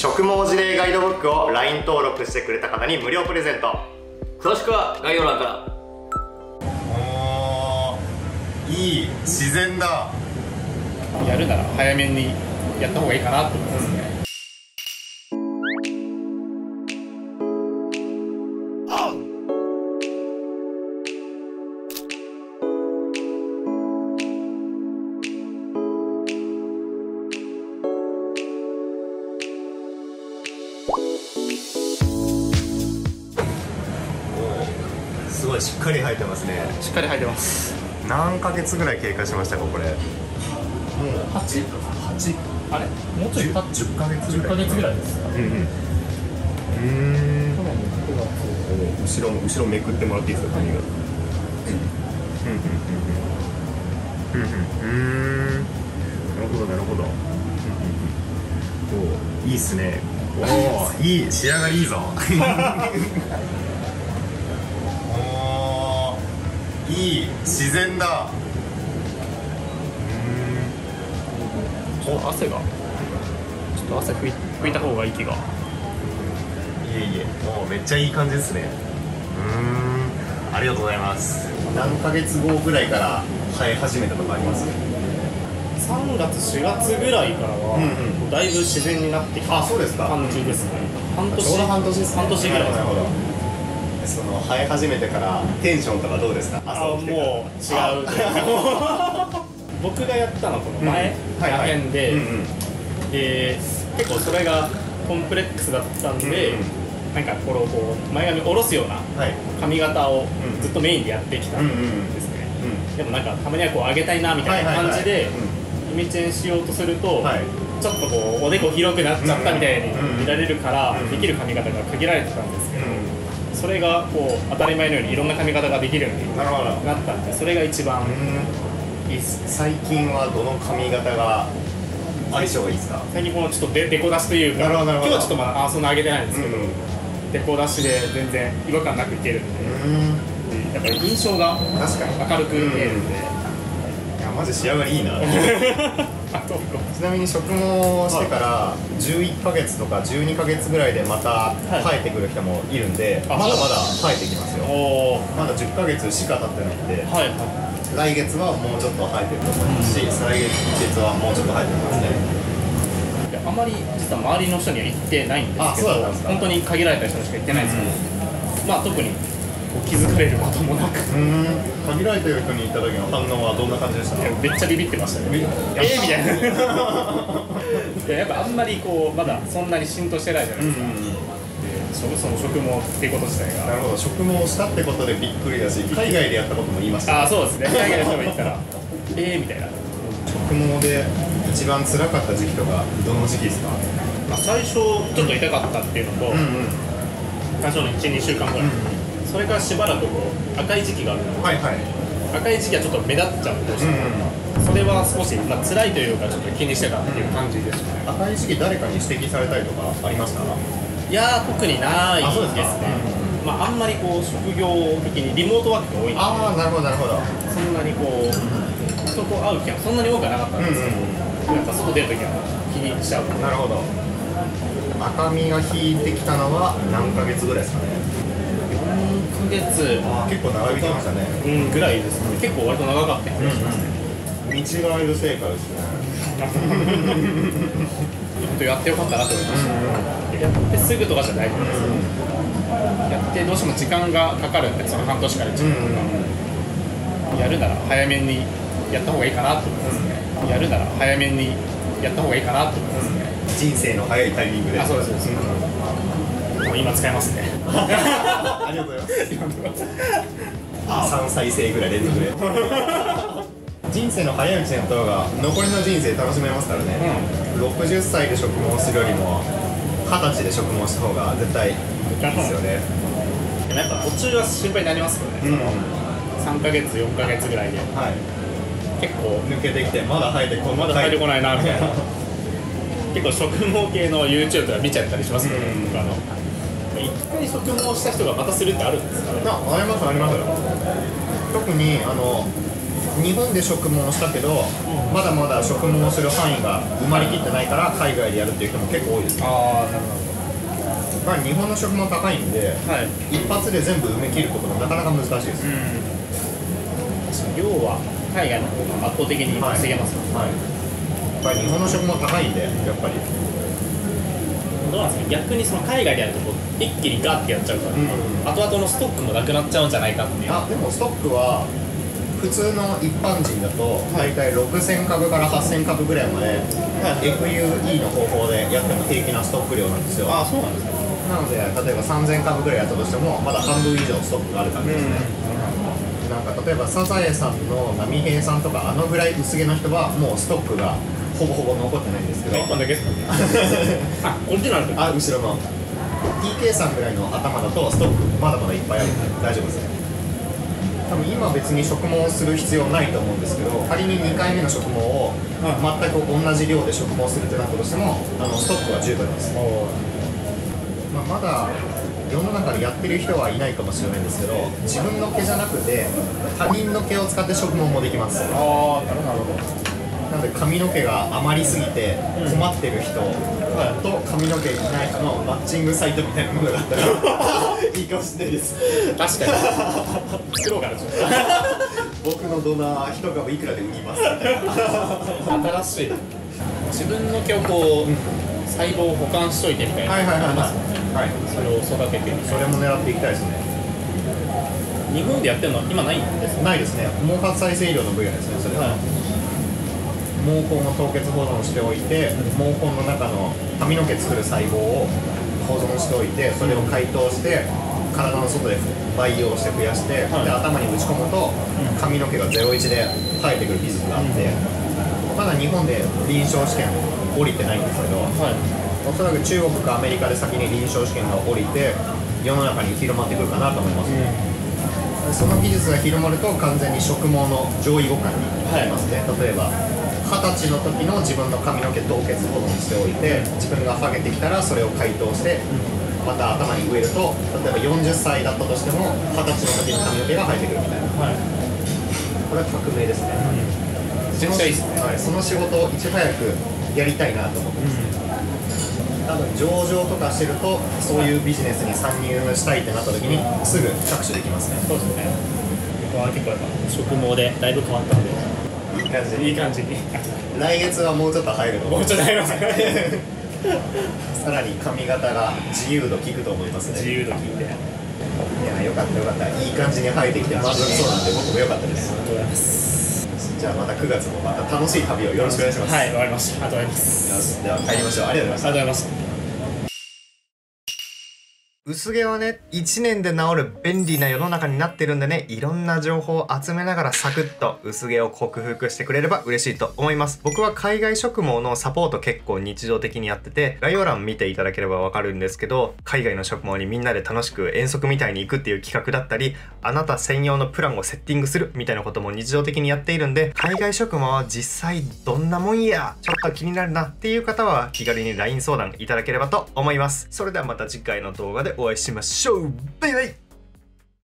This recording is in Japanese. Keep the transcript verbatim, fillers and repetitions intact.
植毛事例ガイドブックを ライン 登録してくれた方に無料プレゼント。 詳しくは概要欄から。 おー、いい、自然だ。 やるなら早めにやった方がいいかなと思いますね。 すごいしっかり生えてますね。 しっかり生えてます。 何ヶ月ぐらい経過しましたかこれ？もうはち？ はち？ あれ？もうちょい経っじゅっかげつぐらい。 じゅっかげつぐらいです。 うんうん。うーん。後ろ後ろめくってもらっていいですか髪が。うんうんうんうんうんうん。なるほどなるほど。おお、いいっすね。おお、いい、仕上がりいいぞ。いい、自然だ。 うん。お、汗が。ちょっと汗拭い、拭いた方がいい気が。いえいえ、もうめっちゃいい感じですね。うん、ありがとうございます。何ヶ月後ぐらいから生え始めたとかあります？ さんがつしがつぐらいからは、うんうん、だいぶ自然になってきた感じですね。半年、 ちょうど半年ですね。 半年ぐらいです。 なるほど。その生え始めてからテンションとかどうですか？ あ、もう違う。僕がやったのこの前らへんで、で結構それがコンプレックスだったんで、うんうん、なんかこれをこう前髪を下ろすような髪型をずっとメインでやってきたんですね。でもなんかたまにはこう上げたいなみたいな感じでイメチェンしようとすると、はい、ちょっとこうおでこ広くなっちゃったみたいに見られるからできる髪型が限られてたんですけど、それがこう当たり前のようにいろんな髪型ができるようになったんで、それが一番いいっす。 最近はどの髪型が相性がいいですか？ 最近このちょっとデデコ出しというか、今日はちょっとまだあそんな上げてないんですけど、デコ出しで全然違和感なくいけるんで、やっぱり印象が明るく見えるんで、 いやマジ仕上がりいいな。ちなみに植毛してからじゅういっかげつとかじゅうにかげつぐらいでまた生えてくる人もいるんで、まだまだ生えてきますよ。まだじゅっかげつしか経ってないんで、来月はもうちょっと生えてると思いますし、再来月はもうちょっと生えてますね。 あまり実は周りの人には言ってないんですけど、本当に限られた人しか言ってないんですけど、まあ特に気づかれることもなく、 限られてる人に言った時の反応はどんな感じでしたか？ めっちゃビビってましたね。えーみたいな。いややっぱあんまりこうまだそんなに浸透してないじゃないですか。その植毛っていうこと自体が。 なるほど、植毛したってことでびっくりだし、海外でやったことも言いました。 ああそうですね。海外の人が言ったらえーみたいな。 植毛で一番辛かった時期とかどの時期ですか？ まあ最初ちょっと痛かったっていうのと、最初のいち、にしゅうかんぐらい。それからしばらくこう赤い時期があるので、はいはい、赤い時期はちょっと目立っちゃうどうしても、うんうん、それは少し、まあ辛いというかちょっと気にしてたっていう感じですね。 赤い時期誰かに指摘されたりとかありました？ いやー特にないですね。まああんまりこう職業的にリモートワークが多いんで、 ああなるほどなるほど、 そんなにこう人と会う機会はそんなに多くはなかったんですけど、やっぱ外出るときは気にしちゃう。 なるほど。赤みが引いてきたのは何ヶ月ぐらいですかね？ よんかげつ、 結構長引きましたね。 うんぐらいですね。結構割と長かった気がしますね。 見違える成果ですね。 本当やってよかったなと思いました。やってすぐとかじゃないじゃないですか。やってどうしても時間がかかるんで、その半年からいちねんとか。やるなら早めにやった方がいいかなと思いますね。やるなら早めにやった方がいいかなと思いますね。 人生の早いタイミングで。 あ、そうですそうです。今使えますね。 ありがとうございます。さんさい生ぐらい連続で。人生の早いうちにやった方が残りの人生楽しめますからね。うん、ろくじゅっさいで植毛するよりもはたちで植毛した方が絶対いいですよね。 やっぱ途中は心配になりますよね。うん、さんかげつよんかげつぐらいで、はい、結構抜けてきてまだ生えてこまだ生えてこないなみたいな。結構植毛系の YouTube とか見ちゃったりしますけど、うん、僕あの一回植毛した人がまたするってあるんですかね？ あ、ありますあります。特にあの日本で植毛したけど、 まだまだ植毛をする範囲が埋まりきってないから海外でやるっていう人も結構多いです。 ああ、なるほど。 まあ日本の植毛高いんで、はい、一発で全部埋め切ることがなかなか難しいです。うん、 量は海外の方が圧倒的に稼げますよね。はい、 はい、やっぱり日本の植毛高いんで、やっぱりどうなんですか、逆にその海外でやるとこう一気にガッてやっちゃうから、うん、後々のストックもなくなっちゃうんじゃないかっていう。 あ、でもストックは普通の一般人だと大体ろくせんかぶからはっせんかぶぐらいまで エフユーイー の方法でやっても平気なストック量なんですよ。 あ、そうなんですか。 なので例えばさんぜんかぶぐらいやったとしてもまだ半分以上ストックがある感じですね。うん、なんか例えばサザエさんの波平さんとかあのぐらい薄毛の人はもうストックがほぼほぼ残ってないんですけど、 いっぽんだけですかあ、こっちなんですか。 あ、後ろの ティーケー さんぐらいの頭だとストックまだまだいっぱいあるんで大丈夫ですね。多分今別に植毛する必要ないと思うんですけど、仮ににかいめの植毛を全く同じ量で植毛するってなったとしてもあのストックは十分です。まあ、まだ世の中でやってる人はいないかもしれないんですけど、自分の毛じゃなくて他人の毛を使って植毛もできます。 ああ、なるほど。 なので髪の毛が余りすぎて困ってる人と髪の毛いない人のマッチングサイトみたいなものがあったらいいかもしれないです。 確かに作ろうかな。 僕のドナー一株いくらで売りますみたいな。 新しい自分の毛をこう、うん、細胞を保管しといてみたいな。はいはいはいはい、それを育ててみたいな。 それも狙っていきたいですね。 日本でやってるのは今ないんですか。 ないですね。毛髪再生医療の分野ですね、それは。はい、毛根を凍結保存しておいて、毛根の中の髪の毛作る細胞を保存しておいて、それを解凍して体の外で培養して増やして、はい、で頭に打ち込むと髪の毛がゼロイチで生えてくる技術があって、まだ日本で臨床試験降りてないんですけど、はい、おそらく中国かアメリカで先に臨床試験が降りて世の中に広まってくるかなと思います。うん、その技術が広まると完全に植毛の上位互換になりますね。はい、例えばはたちの時の自分の髪の毛凍結保存しておいて、自分がハゲてきたらそれを解凍してまた頭に植えると、例えばよんじゅっさいだったとしてもはたちの時の髪の毛が生えてくるみたいな。はい、これは革命ですね。うん、 絶対いいですね。 はい、その仕事をいち早くやりたいなと思ってますね。うん、多分上場とかしてるとそういうビジネスに参入したいってなった時にすぐ着手できますね。 そうですね。僕は結構やっぱ植毛でだいぶ変わったんで、いい感じにいい感じに来月はもうちょっと入ると思う。 もうちょっと入りますね。 さらに髪型が自由度効くと思いますね。 自由度効いて、いや、よかったよかった。いい感じに生えてきて満足そうなんで僕もよかったです。 ありがとうございます。 じゃあまたくがつもまた楽しい旅をよろしくお願いします。 はい、わかりました。ありがとうございます。 よし、では帰りましょう。ありがとうございました。 ありがとうございました。 薄毛はね、いちねんで治る便利な世の中になってるんでね、いろんな情報を集めながらサクッと薄毛を克服してくれれば嬉しいと思います。僕は海外植毛のサポート結構日常的にやってて、概要欄見ていただければわかるんですけど、海外の植毛にみんなで楽しく遠足みたいに行くっていう企画だったり、あなた専用のプランをセッティングするみたいなことも日常的にやっているんで、海外植毛は実際どんなもんや、ちょっと気になるなっていう方は気軽に ライン 相談いただければと思います。それではまた次回の動画でお会いしましょう。バイバイ。